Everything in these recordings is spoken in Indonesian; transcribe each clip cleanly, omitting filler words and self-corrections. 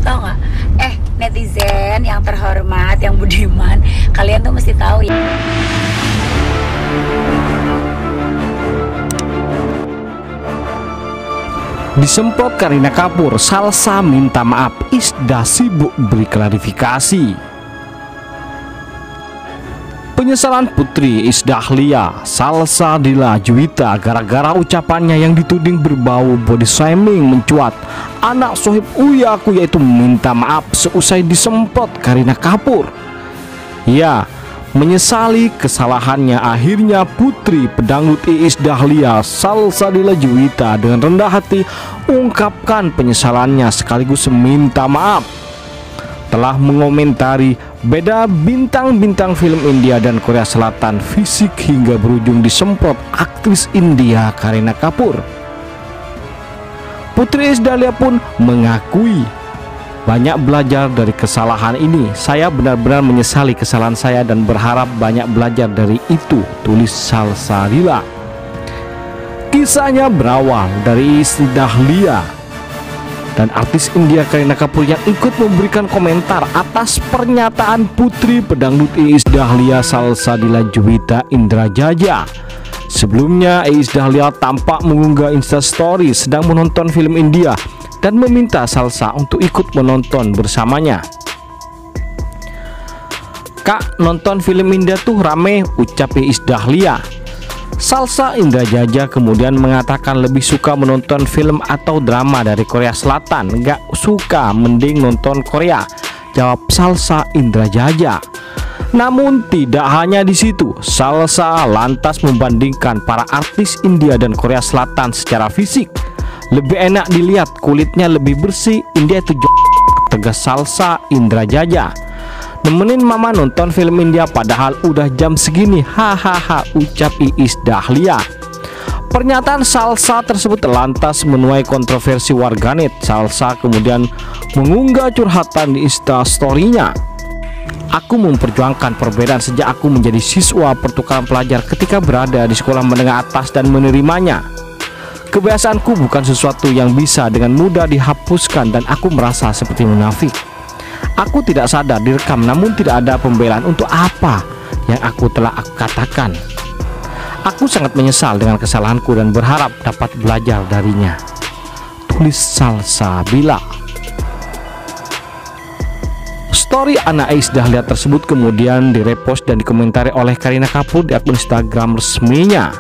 tahu nggak? Netizen yang terhormat, yang budiman, kalian tuh mesti tahu ya. Disemprot Kareena Kapoor, Salsa minta maaf, Isdah sibuk beri klarifikasi. Penyesalan Putri Isdahlia Salsabila Juwita gara-gara ucapannya yang dituding berbau body shaming mencuat. Anak sohib Uyaku yaitu minta maaf seusai disemprot Kareena Kapoor. Ya, menyesali kesalahannya, akhirnya Putri pedangdut Iis Dahlia Salsabila Juwita dengan rendah hati ungkapkan penyesalannya sekaligus meminta maaf. Telah mengomentari beda bintang-bintang film India dan Korea Selatan fisik hingga berujung disemprot aktris India Kareena Kapoor. Putri Isdahlia pun mengakui banyak belajar dari kesalahan ini. Saya benar-benar menyesali kesalahan saya dan berharap banyak belajar dari itu, tulis Salsabila. Kisahnya berawal dari Isdahlia dan artis India Kareena Kapoor yang ikut memberikan komentar atas pernyataan Putri pedangdut Iis Dahlia Salsabila Juwita Indrajaya. Sebelumnya Iis Dahlia tampak mengunggah Instastory sedang menonton film India dan meminta Salsa untuk ikut menonton bersamanya. "Kak, nonton film India tuh rame," ucap Iis Dahlia. Salsa Indrajaya kemudian mengatakan lebih suka menonton film atau drama dari Korea Selatan. "Gak suka, mending nonton Korea," jawab Salsa Indrajaya. Namun tidak hanya di situ, Salsa lantas membandingkan para artis India dan Korea Selatan secara fisik. "Lebih enak dilihat, kulitnya lebih bersih, India itu tegas Salsa Indrajaya. "Nemenin mama nonton film India padahal udah jam segini, hahaha," ucap Iis Dahlia. Pernyataan Salsa tersebut lantas menuai kontroversi warganet. Salsa kemudian mengunggah curhatan di Instastory-nya. "Aku memperjuangkan perbedaan sejak aku menjadi siswa pertukaran pelajar ketika berada di sekolah menengah atas dan menerimanya. Kebiasaanku bukan sesuatu yang bisa dengan mudah dihapuskan dan aku merasa seperti munafik. Aku tidak sadar direkam, namun tidak ada pembelaan untuk apa yang aku telah katakan. Aku sangat menyesal dengan kesalahanku dan berharap dapat belajar darinya," tulis Salsabila. Story anak Iis Dahlia tersebut kemudian direpost dan dikomentari oleh Kareena Kapoor di akun Instagram resminya.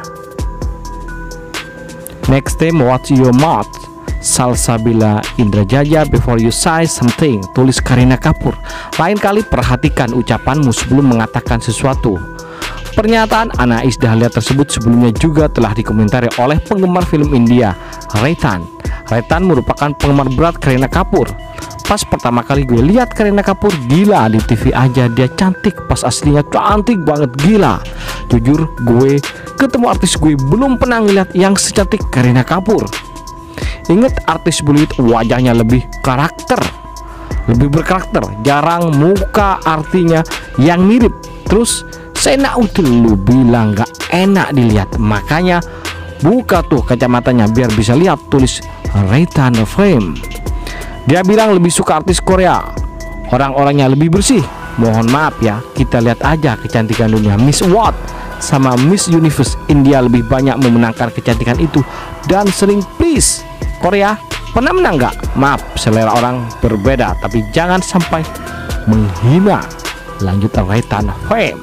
"Next time watch your mouth, Salsabila Indrajaya, before you say something," tulis Kareena Kapoor. "Lain kali perhatikan ucapanmu sebelum mengatakan sesuatu." Pernyataan anak Iis Dahlia tersebut sebelumnya juga telah dikomentari oleh penggemar film India, Raitan. Raitan merupakan penggemar berat Kareena Kapoor. "Pas pertama kali gue lihat Kareena Kapoor, gila, di TV aja dia cantik, pas aslinya cantik banget, gila. Jujur gue ketemu artis gue belum pernah ngeliat yang secantik Kareena Kapoor. Ingat artis Bollywood wajahnya lebih berkarakter, jarang muka artinya yang mirip. Terus seenak udah lu bilang gak enak dilihat, makanya buka tuh kacamatanya biar bisa lihat," tulis Raitan Frame. Dia bilang lebih suka artis Korea, orang-orangnya lebih bersih. "Mohon maaf ya, kita lihat aja kecantikan dunia Miss World sama Miss Universe, India lebih banyak memenangkan kecantikan itu dan sering please. Korea pernah menang nggak? Maaf, selera orang berbeda, tapi jangan sampai menghina," lanjut Raitan Frame.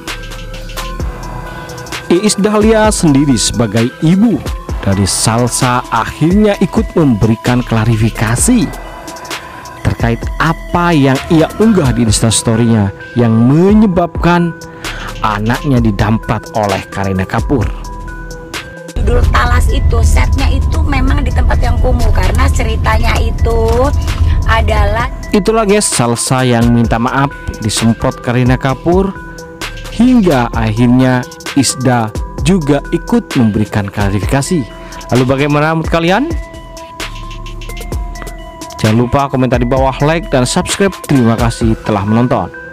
Iis Dahlia sendiri sebagai ibu dari Salsa akhirnya ikut memberikan klarifikasi terkait apa yang ia unggah di Instastory-nya yang menyebabkan anaknya didamprat oleh Kareena Kapoor. Judul Talas itu, setnya itu memang di tempat yang kumuh karena ceritanya itu adalah itulah guys, Salsa yang minta maaf disemprot Kareena Kapoor hingga akhirnya Isda juga ikut memberikan klarifikasi. Lalu bagaimana menurut kalian? Jangan lupa komentar di bawah, like dan subscribe. Terima kasih telah menonton.